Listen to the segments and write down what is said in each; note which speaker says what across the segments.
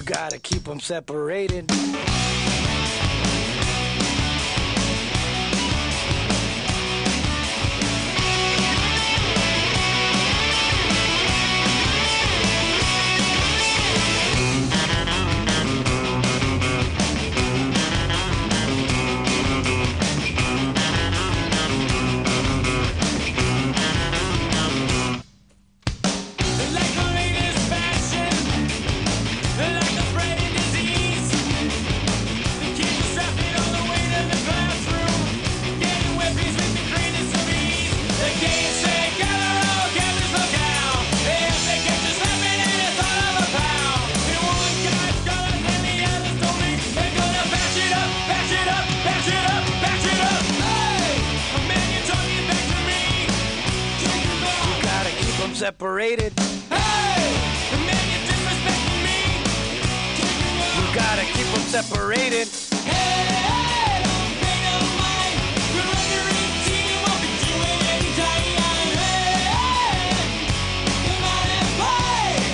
Speaker 1: You gotta keep them separated. Separated.
Speaker 2: Hey, the man you're disrespecting me.
Speaker 1: You gotta keep them separated.
Speaker 2: Hey, don't pay no mind. We're under 18, won't be doing any time. Hey, come on and play.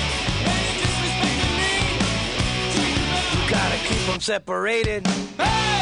Speaker 1: Separated.
Speaker 2: Hey!